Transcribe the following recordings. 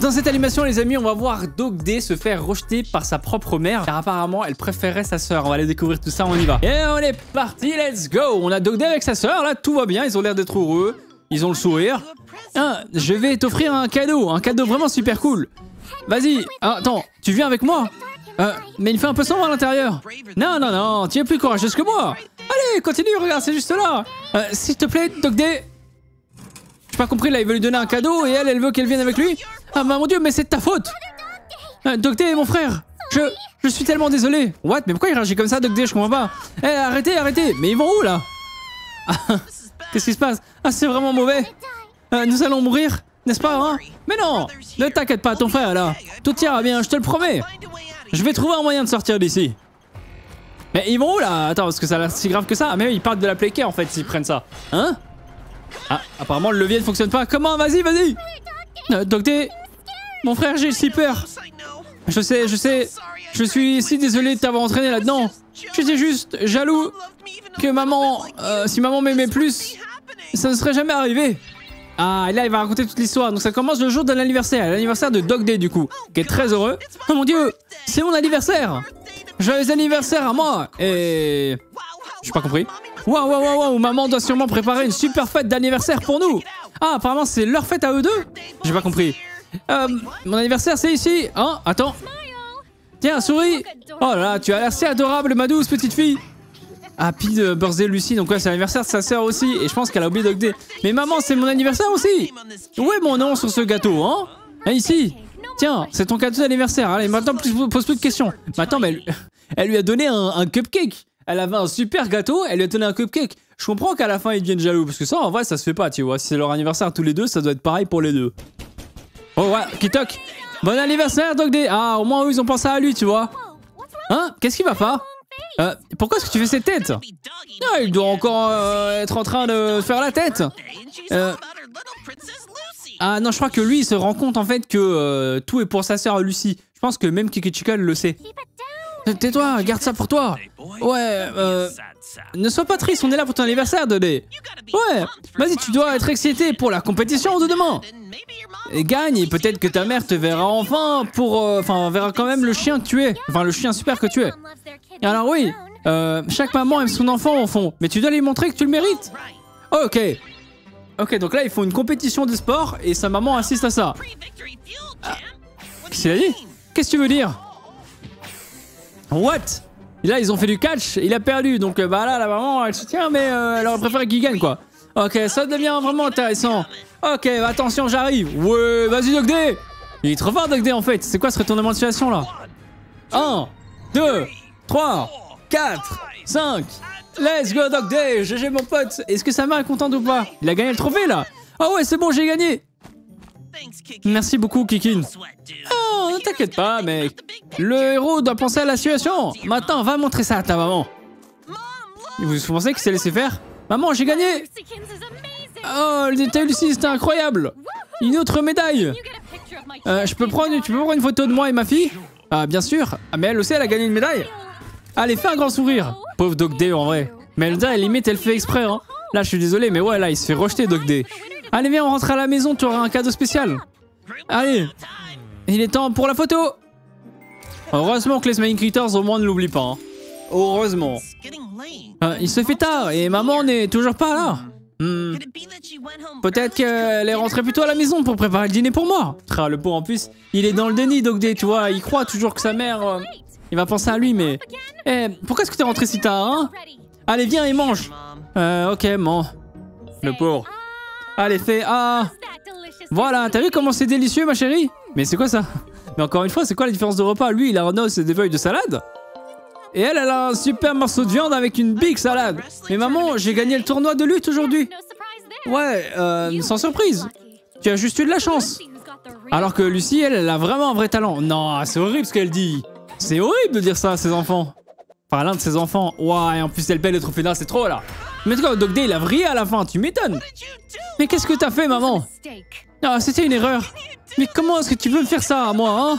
Dans cette animation, les amis, on va voir Dog Day se faire rejeter par sa propre mère, car apparemment, elle préférait sa sœur. On va aller découvrir tout ça, on y va. Et on est parti, let's go. On a Dog Day avec sa sœur, là, tout va bien, ils ont l'air d'être heureux. Ils ont le sourire. Ah, je vais t'offrir un cadeau vraiment super cool. Vas-y, attends, tu viens avec moi? Mais il fait un peu sombre à l'intérieur. Non, non, non, tu es plus courageuse que moi. Allez, continue, regarde, c'est juste là. S'il te plaît, Dog Day. J'ai pas compris, là, il veut lui donner un cadeau et elle veut qu'elle vienne avec lui. Ah, bah mon dieu, mais c'est de ta faute. Dog Day, mon frère. Je suis tellement désolé. What? Mais pourquoi il réagit comme ça, Dog Day? Je comprends pas. Eh, arrêtez, arrêtez. Mais ils vont où, là? Qu'est-ce qui se passe? Ah, c'est vraiment mauvais. Nous allons mourir, n'est-ce pas, hein? Mais non, ne t'inquiète pas, ton frère, là. Tout ira bien, je te le promets. Je vais trouver un moyen de sortir d'ici. Mais ils vont où, là? Attends, parce que ça a l'air si grave que ça. Ah, mais ils partent de la playcare, en fait, s'ils prennent ça. Hein? Ah, apparemment, le levier ne fonctionne pas. Comment? Vas-y, vas-y. Dog Day, mon frère, j'ai si peur. Je sais. Je suis si désolé de t'avoir entraîné là-dedans. J'étais juste jaloux que maman... si maman m'aimait plus, ça ne serait jamais arrivé. Ah, et là, il va raconter toute l'histoire. Donc ça commence le jour de l'anniversaire de Dog Day, du coup, qui est très heureux. Oh mon dieu, c'est mon anniversaire. Joyeux anniversaire à moi. Et... j'ai pas compris. Waouh, maman doit sûrement préparer une super fête d'anniversaire pour nous. Ah, apparemment, c'est leur fête à eux deux. J'ai pas compris. Mon anniversaire, c'est ici. Hein? Attends. Tiens, souris. Oh là là, tu as l'air si adorable, ma douce petite fille. Happy birthday Lucie, donc ouais, c'est l'anniversaire de sa sœur aussi. Et je pense qu'elle a oublié Dog Day. Mais maman, c'est mon anniversaire aussi. Où est mon nom sur ce gâteau, hein? Ici. Tiens, c'est ton cadeau d'anniversaire. Allez, maintenant, pose plus de questions. Mais attends, mais elle lui a donné un cupcake. Elle avait un super gâteau, elle lui a donné un cupcake. Je comprends qu'à la fin, ils deviennent jaloux. Parce que ça, en vrai, ça se fait pas, tu vois. Si c'est leur anniversaire tous les deux, ça doit être pareil pour les deux. Oh ouais, qui toque. Bon anniversaire, Dog Day. Ah, au moins, eux, ils ont pensé à lui, tu vois. Hein? Qu'est-ce qui va pas? Pourquoi est-ce que tu fais cette tête? Ah, il doit encore être en train de faire la tête. Ah non, je crois que lui, il se rend compte en fait que tout est pour sa sœur Lucie. Je pense que même Kiki Chica le sait. Tais-toi, garde ça pour toi. Ouais, ne sois pas triste, on est là pour ton anniversaire, Dog Day. Ouais, vas-y, tu dois être excité pour la compétition de demain. Et gagne, et peut-être que ta mère te verra enfin verra quand même le chien que tu es. Enfin, le chien super que tu es. Alors oui, chaque maman aime son enfant au fond, mais tu dois lui montrer que tu le mérites. Ok. Ok, donc là, ils font une compétition de sport et sa maman assiste à ça. Qu'est-ce qu'il a dit? Qu'est-ce que tu veux dire? What? Et là, ils ont fait du catch, il a perdu, donc bah là, la maman, elle soutient, mais elle aurait préféré qu'il gagne, quoi. Ok, ça devient vraiment intéressant. Ok, attention, j'arrive. Ouais, vas-y, Dog Day. Il est trop fort, Dog Day, en fait. C'est quoi ce retournement de situation, là? 1, 2, 3, 4, 5. Let's go, Dog Day. GG, mon pote. Est-ce que sa mère est contente ou pas? Il a gagné le trophée, là. Ah ouais, c'est bon, j'ai gagné. Merci beaucoup, Kikin. Oh, ne t'inquiète pas, mec. Le héros doit penser à la situation. Maintenant, va montrer ça à ta maman. Vous pensez qu'il s'est laissé faire? Maman, j'ai gagné. Oh, le détail Lucie, c'était incroyable. Une autre médaille. Tu peux prendre une photo de moi et ma fille? Ah, bien sûr. Ah, mais elle aussi, elle a gagné une médaille. Allez, fais un grand sourire. Pauvre Dog Day, en vrai. Mais elle dirait, limite, elle fait exprès, hein. Là, je suis désolé, mais ouais, là, il se fait rejeter, Dog Day. Allez, viens, on rentre à la maison, tu auras un cadeau spécial. Allez. Il est temps pour la photo. Heureusement que les Smiling Critters, au moins, ne l'oublient pas, hein. Heureusement. Il se fait tard et maman n'est toujours pas là. Peut-être qu'elle est rentrée plutôt à la maison pour préparer le dîner pour moi. Le pauvre en plus, il est dans le déni, Dog Day, tu vois. Il croit toujours que sa mère... il va penser à lui, mais... pourquoi est-ce que t'es rentré si tard, hein? Allez, viens et mange. Ok, man. Le pauvre. Allez, fais... Ah. Voilà, t'as vu comment c'est délicieux, ma chérie? Mais c'est quoi ça? Mais encore une fois, c'est quoi la différence de repas? Lui, il a un os et des feuilles de salade. Et elle a un super morceau de viande avec une big salade. Mais maman, j'ai gagné le tournoi de lutte aujourd'hui. Ouais, sans surprise. Tu as juste eu de la chance. Alors que Lucie, elle a vraiment un vrai talent. Non, c'est horrible ce qu'elle dit. C'est horrible de dire ça à ses enfants. Enfin, l'un de ses enfants. Ouah, et en plus, elle paie le trophée là, c'est trop là. Mais toi, Dog Day, il a vrillé à la fin, tu m'étonnes. Mais qu'est-ce que t'as fait, maman? Ah, c'était une erreur. Mais comment est-ce que tu veux me faire ça à moi, hein?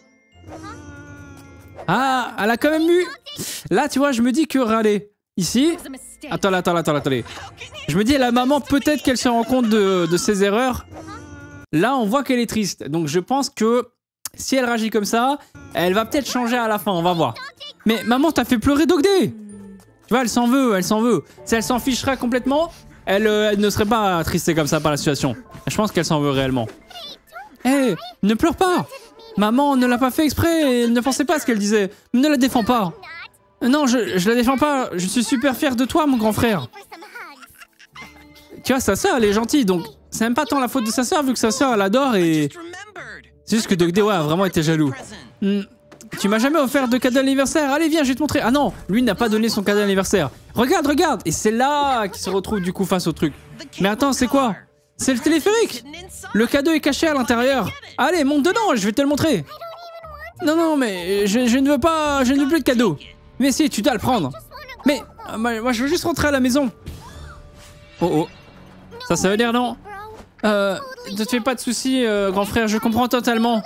Ah, elle a quand même eu... Là, tu vois, je me dis que râler. Ici... Attendez. Je me dis, la maman, peut-être qu'elle se rend compte de ses erreurs. Là, on voit qu'elle est triste. Donc, je pense que si elle réagit comme ça, elle va peut-être changer à la fin. On va voir. Mais maman, t'as fait pleurer Dog Day. Tu vois, elle s'en veut, elle s'en veut. Si elle s'en ficherait complètement, elle ne serait pas attristée comme ça par la situation. Je pense qu'elle s'en veut réellement. Hé, ne pleure pas. Maman ne l'a pas fait exprès et ne pensait pas à ce qu'elle disait. Ne la défends pas. Non, je la défends pas. Je suis super fier de toi, mon grand frère. Tu vois, sa sœur, elle est gentille, donc c'est même pas tant la faute de sa sœur, vu que sa sœur, elle adore et... C'est juste que Dog Day, ouais, a vraiment été jaloux. Tu m'as jamais offert de cadeau d'anniversaire. Allez, viens, je vais te montrer. Ah non, lui n'a pas donné son cadeau d'anniversaire. Regarde, regarde. Et c'est là qu'il se retrouve du coup face au truc. Mais attends, c'est quoi? C'est le téléphérique. Le cadeau est caché à l'intérieur. Allez, monte dedans, je vais te le montrer. Non, non, mais je ne veux pas... Je ne veux plus de cadeau. Mais si, tu dois le prendre. Mais moi, je veux juste rentrer à la maison. Oh, oh. Ça veut dire non. Ne te fais pas de soucis, grand frère, je comprends totalement.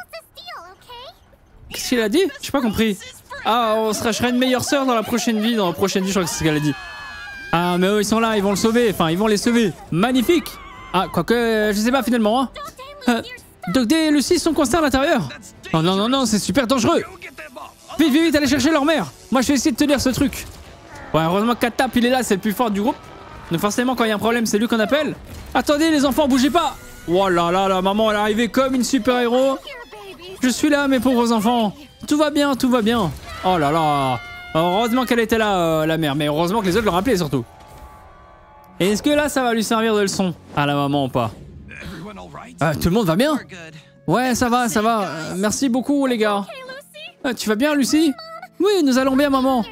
Qu'est-ce qu'il a dit? J'ai pas compris. Ah, on serait une meilleure sœur dans la prochaine vie. Dans la prochaine vie, je crois que c'est ce qu'elle a dit. Ah, mais eux, ils sont là, ils vont le sauver. Enfin, ils vont les sauver. Magnifique. Ah, quoique, je sais pas finalement. Hein. Dog Day et Lucy sont coincés à l'intérieur. Oh non, non, non, c'est super dangereux. Vite, vite, vite, allez chercher leur mère. Moi, je vais essayer de tenir ce truc. Ouais, heureusement qu'Atap, il est là, c'est le plus fort du groupe. Donc forcément, quand il y a un problème, c'est lui qu'on appelle. Attendez, les enfants, bougez pas. Oh là là, la maman, elle est arrivée comme une super-héros. Je suis là, mes pauvres enfants. Tout va bien, tout va bien. Oh là là. Heureusement qu'elle était là, la mère. Mais heureusement que les autres l'ont rappelé, surtout. Et est-ce que là, ça va lui servir de leçon à la maman ou pas? Tout le monde va bien? Ouais, ça va, ça va. Merci beaucoup, les gars. Tu vas bien, Lucy? Oui, nous allons bien, maman.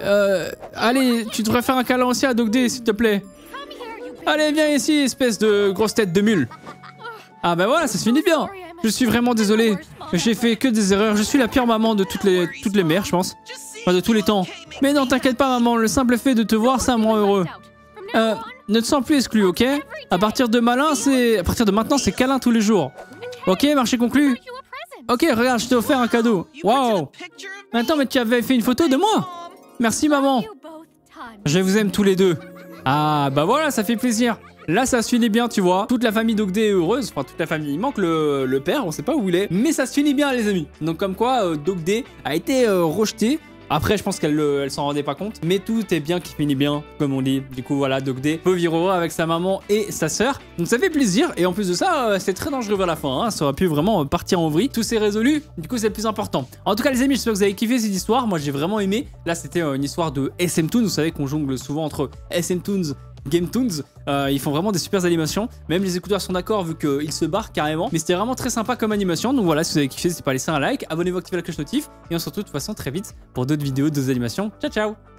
Allez, tu devrais faire un câlin aussi à Dog Day, s'il te plaît. Allez, viens ici, espèce de grosse tête de mule. Ah bah voilà, ça se finit bien. Je suis vraiment désolé. J'ai fait que des erreurs. Je suis la pire maman de toutes les mères, je pense. Enfin, de tous les temps. Mais non, t'inquiète pas, maman. Le simple fait de te voir, ça me rend heureux. Ne te sens plus exclu, ok? À partir de maintenant, c'est câlin tous les jours. Ok, marché conclu. Ok, regarde, je t'ai offert un cadeau. Waouh. Maintenant, mais tu avais fait une photo de moi. Merci, maman. Je vous aime tous les deux. Ah, bah voilà, ça fait plaisir. Là, ça se finit bien, tu vois. Toute la famille Dog Day est heureuse. Enfin, toute la famille. Il manque le père, on sait pas où il est. Mais ça se finit bien, les amis. Donc, comme quoi, Dog Day a été rejeté. Après, je pense qu'elle s'en rendait pas compte. Mais tout est bien qui finit bien, comme on dit. Du coup, voilà, Dog Day peut vivre heureux avec sa maman et sa sœur. Donc, ça fait plaisir. Et en plus de ça, c'est très dangereux vers la fin. Hein. Ça aurait pu vraiment partir en vrille. Tout s'est résolu. Du coup, c'est le plus important. En tout cas, les amis, j'espère que vous avez kiffé cette histoire. Moi, j'ai vraiment aimé. Là, c'était une histoire de SM Toons. Vous savez qu'on jongle souvent entre SM Toons, Game Toons, ils font vraiment des super animations. Même les écouteurs sont d'accord vu qu'ils se barrent carrément. Mais c'était vraiment très sympa comme animation. Donc voilà, si vous avez kiffé, n'hésitez pas à laisser un like, abonnez-vous, activez la cloche notif. Et on se retrouve de toute façon très vite pour d'autres vidéos, d'autres animations. Ciao, ciao!